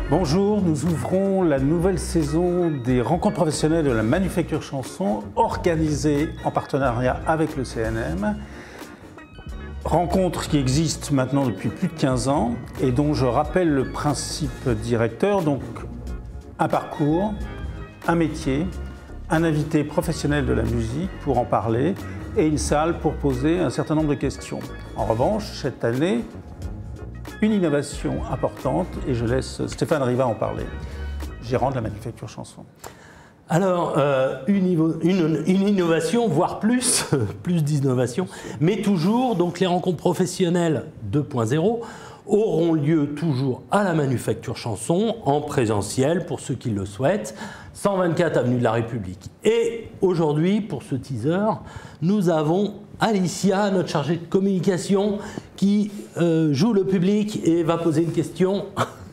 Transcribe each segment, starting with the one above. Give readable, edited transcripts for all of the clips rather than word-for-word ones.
Bonjour, nous ouvrons la nouvelle saison des rencontres professionnelles de la Manufacture Chanson, organisée en partenariat avec le CNM. Rencontres qui existent maintenant depuis plus de 15 ans et dont je rappelle le principe directeur, donc un parcours, un métier, un invité professionnel de la musique pour en parler et une salle pour poser un certain nombre de questions. En revanche, cette année, une innovation importante et je laisse Stéphane Riva en parler, gérant de la Manufacture Chanson. Alors, une innovation, voire plus d'innovation, mais toujours, donc les rencontres professionnelles 2.0 auront lieu toujours à la Manufacture Chanson, en présentiel pour ceux qui le souhaitent, 124 avenue de la République. Et aujourd'hui, pour ce teaser, nous avons Alicia, notre chargée de communication, qui joue le public et va poser une question.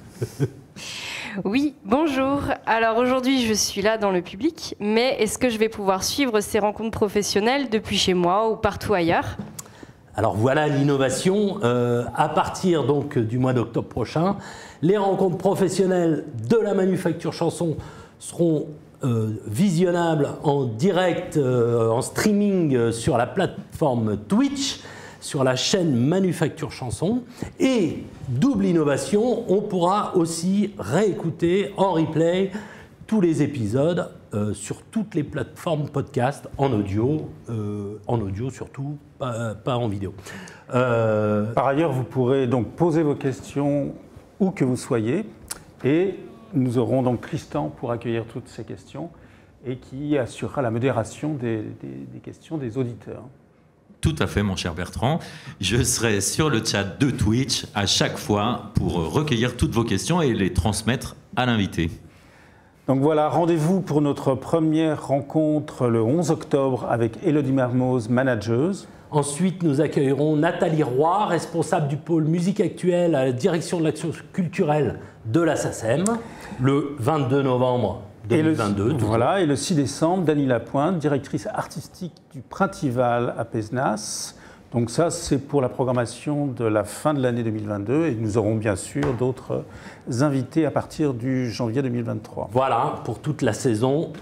Oui, bonjour. Alors aujourd'hui, je suis là dans le public, mais est-ce que je vais pouvoir suivre ces rencontres professionnelles depuis chez moi ou partout ailleurs ? Alors voilà l'innovation. À partir donc du mois d'octobre prochain, les rencontres professionnelles de la Manufacture Chanson seront visionnables en direct, en streaming sur la plateforme Twitch, sur la chaîne Manufacture Chanson. Et double innovation, on pourra aussi réécouter en replay tous les épisodes sur toutes les plateformes podcast en audio surtout, pas en vidéo. Par ailleurs, vous pourrez donc poser vos questions où que vous soyez et nous aurons donc Tristan pour accueillir toutes ces questions et qui assurera la modération des questions des auditeurs. Tout à fait, mon cher Bertrand. Je serai sur le chat de Twitch à chaque fois pour recueillir toutes vos questions et les transmettre à l'invité. Donc voilà, rendez-vous pour notre première rencontre le 11 octobre avec Élodie Mermoz, manageuse. Ensuite, nous accueillerons Nathalie Roy, responsable du pôle musique actuelle à la direction de l'action culturelle de la SACEM, le 22 novembre 2022. Et le 6 décembre, Dany Lapointe, directrice artistique du Printival à Pézenas. Donc ça, c'est pour la programmation de la fin de l'année 2022 et nous aurons bien sûr d'autres invités à partir du janvier 2023. Voilà, pour toute la saison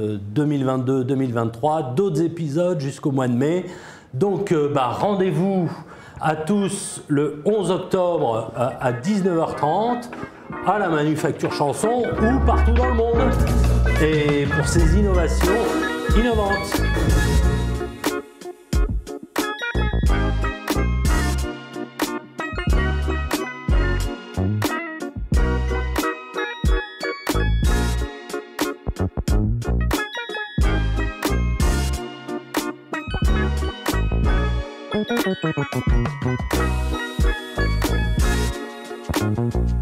2022-2023, d'autres épisodes jusqu'au mois de mai. Donc rendez-vous à tous le 11 octobre à 19h30 à la Manufacture Chanson ou partout dans le monde. Et pour ces innovations innovantes. Thank you.